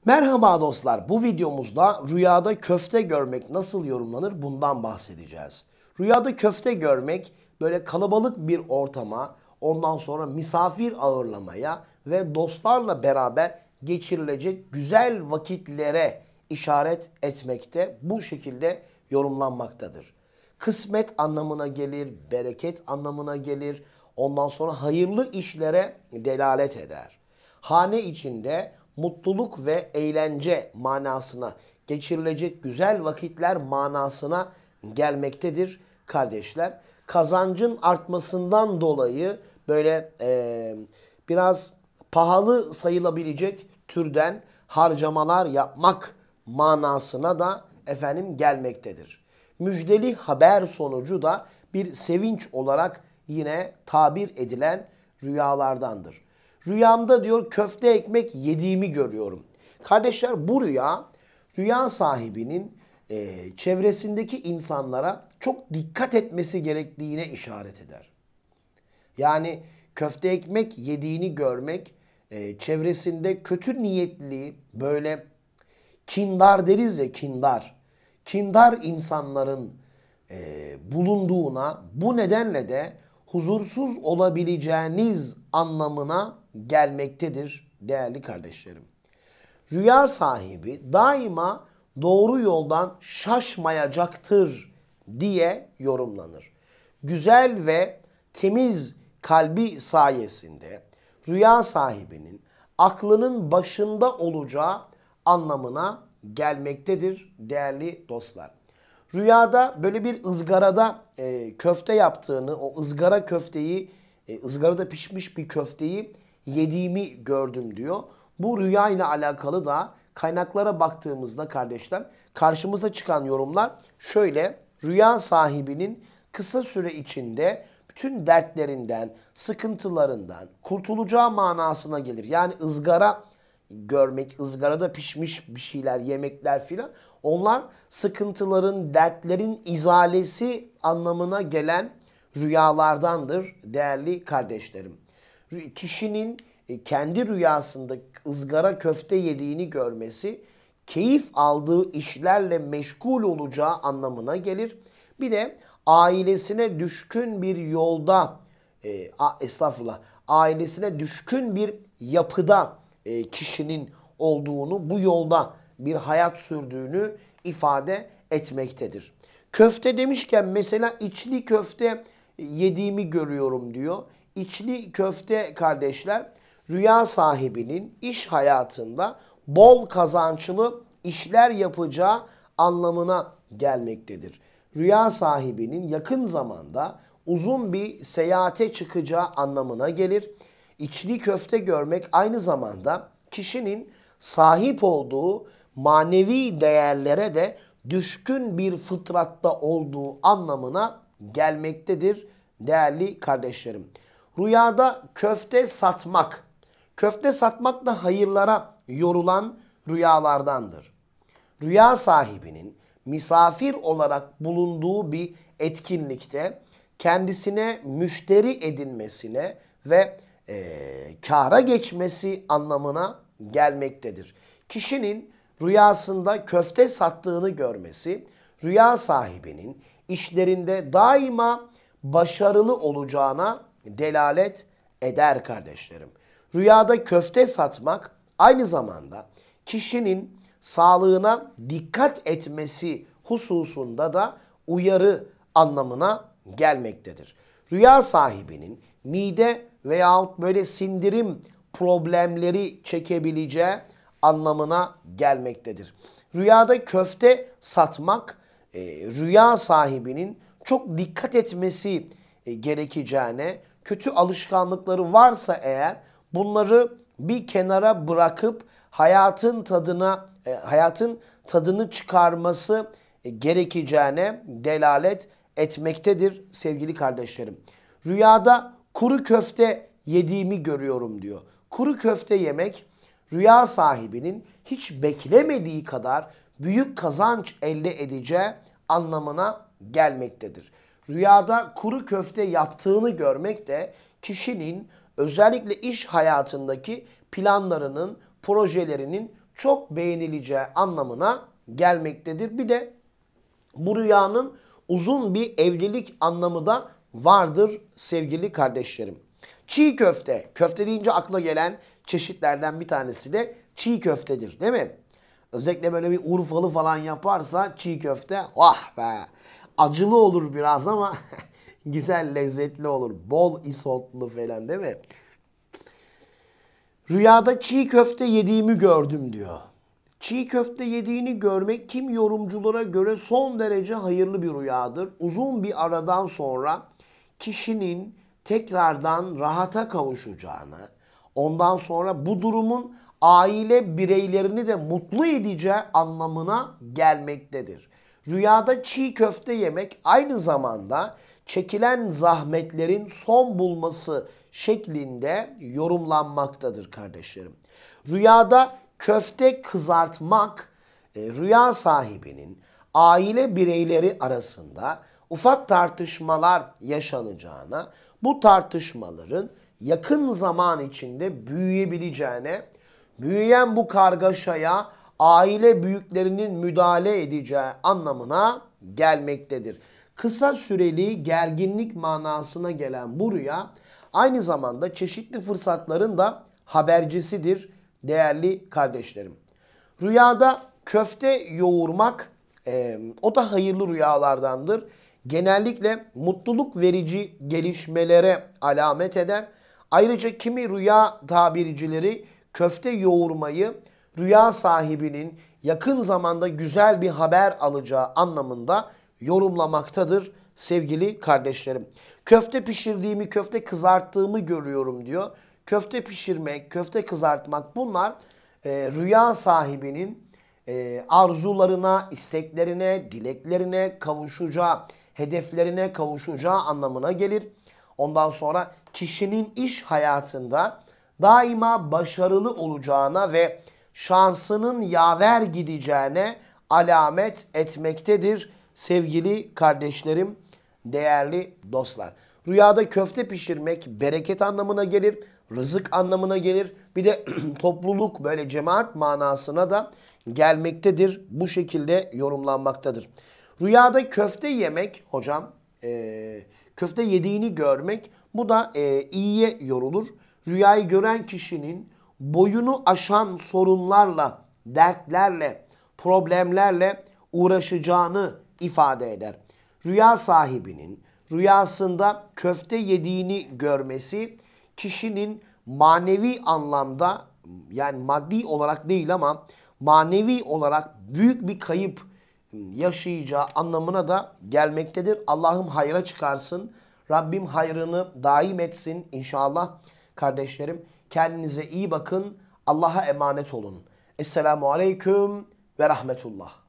Merhaba dostlar, bu videomuzda rüyada köfte görmek nasıl yorumlanır bundan bahsedeceğiz. Rüyada köfte görmek böyle kalabalık bir ortama, ondan sonra misafir ağırlamaya ve dostlarla beraber geçirilecek güzel vakitlere işaret etmekte, bu şekilde yorumlanmaktadır. Kısmet anlamına gelir, bereket anlamına gelir, ondan sonra hayırlı işlere delalet eder. Hane içinde mutluluk ve eğlence manasına, geçirilecek güzel vakitler manasına gelmektedir kardeşler. Kazancın artmasından dolayı böyle biraz pahalı sayılabilecek türden harcamalar yapmak manasına da gelmektedir. Müjdeli haber sonucu da bir sevinç olarak yine tabir edilen rüyalardandır. Rüyamda diyor köfte ekmek yediğimi görüyorum. Kardeşler, bu rüya sahibinin çevresindeki insanlara çok dikkat etmesi gerektiğine işaret eder. Yani köfte ekmek yediğini görmek, çevresinde kötü niyetli, böyle kindar deriz ya, kindar insanların bulunduğuna, bu nedenle de huzursuz olabileceğiniz anlamına gelmektedir değerli kardeşlerim. Rüya sahibi daima doğru yoldan şaşmayacaktır diye yorumlanır. Güzel ve temiz kalbi sayesinde rüya sahibinin aklının başında olacağı anlamına gelmektedir değerli dostlar. Rüyada böyle bir ızgarada köfte yaptığını, o ızgara köfteyi, ızgarada pişmiş bir köfteyi yediğimi gördüm diyor. Bu rüya ile alakalı da kaynaklara baktığımızda kardeşler karşımıza çıkan yorumlar şöyle: rüya sahibinin kısa süre içinde bütün dertlerinden, sıkıntılarından kurtulacağı manasına gelir. Yani ızgara görmek, ızgarada pişmiş bir şeyler, yemekler filan, onlar sıkıntıların, dertlerin izalesi anlamına gelen rüyalardandır değerli kardeşlerim. Kişinin kendi rüyasında ızgara köfte yediğini görmesi, keyif aldığı işlerle meşgul olacağı anlamına gelir. Bir de ailesine düşkün bir yolda, ailesine düşkün bir yapıda kişinin olduğunu, bu yolda bir hayat sürdüğünü ifade etmektedir. Köfte demişken mesela içli köfte yediğimi görüyorum diyor. İçli köfte kardeşler, rüya sahibinin iş hayatında bol kazançlı işler yapacağı anlamına gelmektedir. Rüya sahibinin yakın zamanda uzun bir seyahate çıkacağı anlamına gelir. İçli köfte görmek aynı zamanda kişinin sahip olduğu manevi değerlere de düşkün bir fıtratta olduğu anlamına gelmektedir değerli kardeşlerim. Rüyada köfte satmak, köfte satmak da hayırlara yorulan rüyalardandır. Rüya sahibinin misafir olarak bulunduğu bir etkinlikte kendisine müşteri edinmesine ve kâra geçmesi anlamına gelmektedir. Kişinin rüyasında köfte sattığını görmesi, rüya sahibinin işlerinde daima başarılı olacağına delalet eder kardeşlerim. Rüyada köfte satmak aynı zamanda kişinin sağlığına dikkat etmesi hususunda da uyarı anlamına gelmektedir. Rüya sahibinin mide veyahut böyle sindirim problemleri çekebileceği anlamına gelmektedir. Rüyada köfte satmak, rüya sahibinin çok dikkat etmesi gerekeceğine, kötü alışkanlıkları varsa eğer bunları bir kenara bırakıp hayatın tadını çıkarması gerekeceğine delalet etmektedir sevgili kardeşlerim. Rüyada kuru köfte yediğimi görüyorum diyor. Kuru köfte yemek rüya sahibinin hiç beklemediği kadar büyük kazanç elde edeceği anlamına gelmektedir. Rüyada kuru köfte yaptığını görmek de kişinin özellikle iş hayatındaki planlarının, projelerinin çok beğenileceği anlamına gelmektedir. Bir de bu rüyanın uzun bir evlilik anlamı da vardır sevgili kardeşlerim. Çiğ köfte. Köfte deyince akla gelen çeşitlerden bir tanesi de çiğ köftedir, değil mi? Özellikle böyle bir Urfalı falan yaparsa çiğ köfte, vah be! Acılı olur biraz ama güzel, lezzetli olur. Bol isotlu falan, değil mi? Rüyada çiğ köfte yediğimi gördüm diyor. Çiğ köfte yediğini görmek kim yorumculara göre son derece hayırlı bir rüyadır. Uzun bir aradan sonra kişinin tekrardan rahata kavuşacağını, ondan sonra bu durumun aile bireylerini de mutlu edeceği anlamına gelmektedir. Rüyada çiğ köfte yemek aynı zamanda çekilen zahmetlerin son bulması şeklinde yorumlanmaktadır kardeşlerim. Rüyada köfte kızartmak rüya sahibinin aile bireyleri arasında ufak tartışmalar yaşanacağına, bu tartışmaların yakın zaman içinde büyüyebileceğine, büyüyen bu kargaşaya aile büyüklerinin müdahale edeceği anlamına gelmektedir. Kısa süreli gerginlik manasına gelen bu rüya aynı zamanda çeşitli fırsatların da habercisidir değerli kardeşlerim. Rüyada köfte yoğurmak o da hayırlı rüyalardandır. Genellikle mutluluk verici gelişmelere alamet eder. Ayrıca kimi rüya tabircileri köfte yoğurmayı rüya sahibinin yakın zamanda güzel bir haber alacağı anlamında yorumlamaktadır sevgili kardeşlerim. Köfte pişirdiğimi, köfte kızarttığımı görüyorum diyor. Köfte pişirmek, köfte kızartmak, bunlar rüya sahibinin arzularına, isteklerine, dileklerine kavuşacağı, hedeflerine kavuşacağı anlamına gelir. Ondan sonra kişinin iş hayatında daima başarılı olacağına ve şansının yaver gideceğine alamet etmektedir sevgili kardeşlerim, değerli dostlar. Rüyada köfte pişirmek bereket anlamına gelir, rızık anlamına gelir. Bir de topluluk, böyle cemaat manasına da gelmektedir. Bu şekilde yorumlanmaktadır. Rüyada köfte yemek hocam, köfte yediğini görmek, bu da iyiye yorulur. Rüyayı gören kişinin boyunu aşan sorunlarla, dertlerle, problemlerle uğraşacağını ifade eder. Rüya sahibinin rüyasında köfte yediğini görmesi kişinin manevi anlamda, yani maddi olarak değil ama manevi olarak büyük bir kayıp yaşayacağı anlamına da gelmektedir. Allah'ım hayra çıkarsın. Rabbim hayrını daim etsin inşallah kardeşlerim. Kendinize iyi bakın. Allah'a emanet olun. Esselamu Aleyküm ve Rahmetullah.